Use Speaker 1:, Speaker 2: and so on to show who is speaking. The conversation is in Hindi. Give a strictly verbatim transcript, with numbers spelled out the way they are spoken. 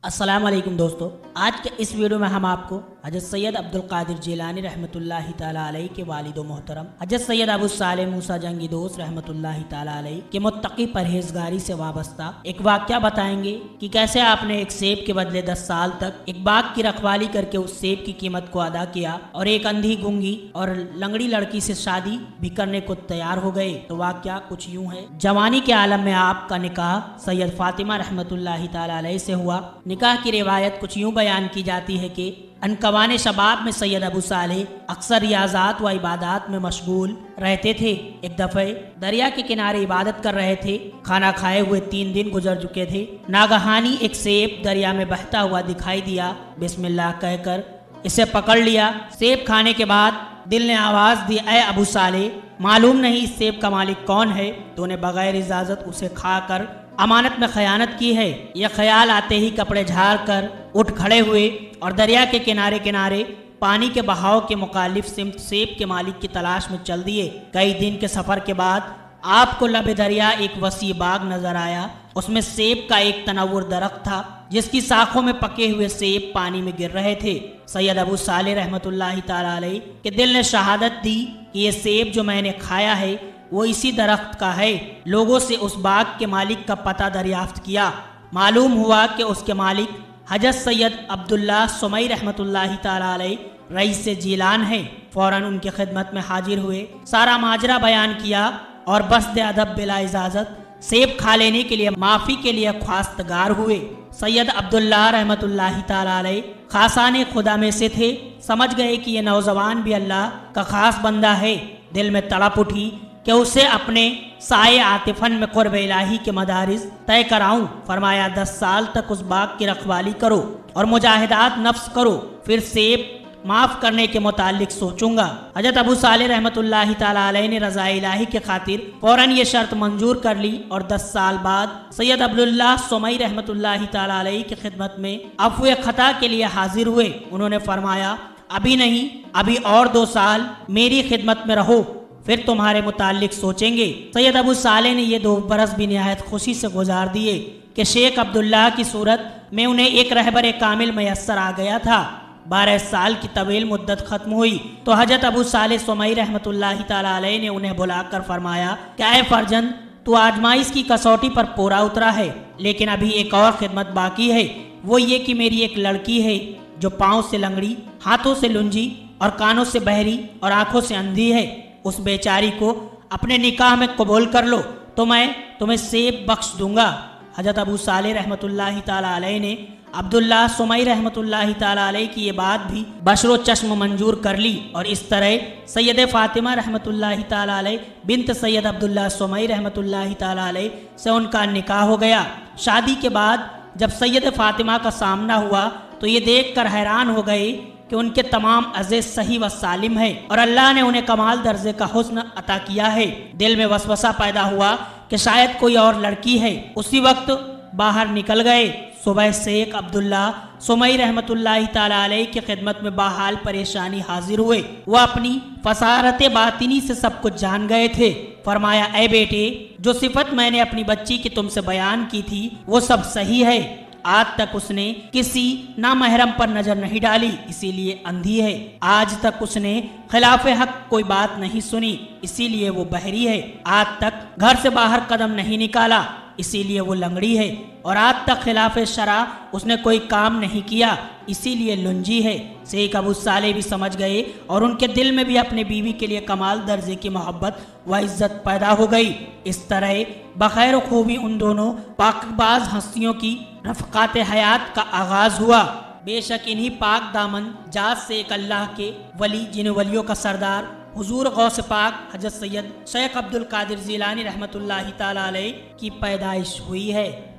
Speaker 1: अस्सलाम वालेकुम दोस्तों, आज के इस वीडियो में हम आपको हजरत सैयद अब्दुल कादिर जिलानी रहमतुल्लाहि ताला अलैहि के वालिद मोहतरम हजरत सैयद अबू साले मूसा जंगी दोस्त रहमतुल्लाहि ताला अलैहि के मुत्तकी परहेजगारी से वाबस्ता एक वाक़या बताएंगे कि कैसे आपने एक सेब के बदले दस साल तक एक बाग की रखवाली करके उस सेब की कीमत को अदा किया और एक अंधी, गूंगी और लंगड़ी लड़की से शादी भी करने को तैयार हो गए। तो वाक़या कुछ यूँ है। जवानी के आलम में आपका निकाह सैयद फातिमा रहमतुल्लाहि ताला अलैहि से हुआ। निकाह की रिवायत कुछ यूँ बयान की जाती है कि अनकवाने शबाब में सैयद अबू सालेह अक्सर रियाजात व इबादत में मशगूल रहते थे। एक दफे दरिया के किनारे इबादत कर रहे थे। खाना खाए हुए तीन दिन गुजर चुके थे। नागहानी एक सेब दरिया में बहता हुआ दिखाई दिया। बिस्मिल्लाह कहकर इसे पकड़ लिया। सेब खाने के बाद दिल ने आवाज दी, ऐ अबू सालेह, मालूम नहीं इस सेब का मालिक कौन है? तूने बगैर इजाजत उसे खाकर अमानत में खयानत की है। यह ख्याल आते ही कपड़े झाड़ कर उठ खड़े हुए और दरिया के किनारे किनारे पानी के बहाव के मुखालिफ सिमत सेब के मालिक की तलाश में चल दिए। कई दिन के सफर के बाद आपको लबे दरिया एक वसी बाग नजर आया। उसमें सेब का एक तनव्वुर दरख्त था जिसकी शाखों में पके हुए सेब पानी में गिर रहे थे। सैयद अबू सालेह रहमतुल्लाहि ताला अलैहि के दिल ने शहादत दी कि ये सेब जो मैंने खाया है वो इसी दरख्त का है। लोगों से उस बाग के मालिक का पता दरियाफ्त किया। मालूम हुआ कि उसके मालिक हजरत सैयद अब्दुल्ला सुमई रहमतुल्लाहि ताला अलैहि रईस से जीलान है। फौरन उनकी खिदमत में हाजिर हुए, सारा माजरा बयान किया और बस्ते अदब बिला इजाजत सेब खा लेने के लिए माफी के लिए ख्वास्तगार हुए। सैयद अब्दुल्ला रहमतुल्लाहि ताला अलैहि खासाने खुदा में से थे। समझ गए कि ये नौजवान भी अल्लाह का खास बंदा है। दिल में तड़प उठी कि उसे अपने साए आतिफन में कुर्ब इलाही के मदारिस तय कराऊं। फरमाया, दस साल तक उस बाग की रखवाली करो और मुजाहिदात नफ्स करो, फिर सेब माफ करने के मुतालिक सोचूंगा। हजरत अबू सालेह रहमतुल्लाहि ताला अलैहि ने रज़ा इलाही के खातिर फौरन ये शर्त मंजूर कर ली और दस साल बाद सैयद अब्दुल्ला सुमई रहमतुल्लाहि ताला अलैहि की खिदमत में अफ़्व खता के लिए हाजिर हुए। उन्होंने फरमाया, अभी नहीं, अभी और दो साल मेरी खिदमत में रहो, फिर तुम्हारे मुतालिक सोचेंगे। सैयद अबू सालेह ने ये दो बरस भी निहायत खुशी से गुजार दिए कि शेख अब्दुल्ला की सूरत में उन्हें एक रहबर कामिल मैसर आ गया था। बारह साल की तवील मुद्दत खत्म हुई तो हजरत अबू सालेह सुमई रहमतुल्लाहि ताला अलैहि ने उन्हें बुलाकर फरमाया, क्या है फर्जंद, तू आजमाइश की कसौटी पर पूरा उतरा है, लेकिन अभी एक और खिदमत बाकी है। वो ये कि मेरी एक लड़की है जो पाँव से लंगड़ी, हाथों से लुंजी और कानों से बहरी और आंखों से अंधी है। उस बेचारी को अपने निकाह में कबूल कर लो तो मैं तुम्हें सेब बख्श दूंगा। हजरत अबू सालेह रहमतुल्लाहि ताला अलैहि ने अब्दुल्ला सुमई रहमतुल्लाहि ताला अलैहि की ये बात भी बशरो चश्म मंजूर कर ली और इस तरह सैयद फातिमा रहमतुल्लाहि ताला अलैहि बिन्त सैयद अब्दुल्ला सुमई रहमतुल्लाहि ताला अलैहि से उनका निकाह हो गया। शादी के बाद जब सैयद फातिमा का सामना हुआ तो ये देखकर हैरान हो गए कि उनके तमाम अज़ीज़ सही व सालिम है और अल्लाह ने उन्हें कमाल दर्जे का हुस्न अता किया है। दिल में वसवसा पैदा हुआ कि शायद कोई और लड़की है। उसी वक्त बाहर निकल गए। सुबह शेख अब्दुल्ला सुमई रहमतुल्लाहि ताला अलैहि की खिदमत में बाहाल परेशानी हाजिर हुए। वह अपनी फसारत बातिनी से सब कुछ जान गए थे। फरमाया, ऐ बेटे, जो सिफत मैंने अपनी बच्ची की तुमसे बयान की थी वो सब सही है। आज तक उसने किसी नामहरम पर नजर नहीं डाली, इसीलिए अंधी है। आज तक उसने खिलाफ हक कोई बात नहीं सुनी, इसीलिए वो बहरी है। आज तक घर से बाहर कदम नहीं निकाला, इसीलिए वो लंगड़ी है। और आज तक खिलाफ शरा उसने कोई काम नहीं किया, इसीलिए लुंजी है। शेख अबू सालेह भी समझ गए और उनके दिल में भी अपने बीवी के लिए कमाल दर्जे की मोहब्बत व इज्जत पैदा हो गई। इस तरह बखैर खूबी उन दोनों पाकबाज हस्तियों की रफ़क़ात हयात का आगाज हुआ। बेशक इन्हीं पाक दामन जात से एक अल्लाह के वली, जिन वलियों का सरदार हुजूर गौस पाक हजरत सैयद शेख अब्दुल कादिर जिलानी रहमतुल्लाहि ताला अलैहि की पैदाइश हुई है।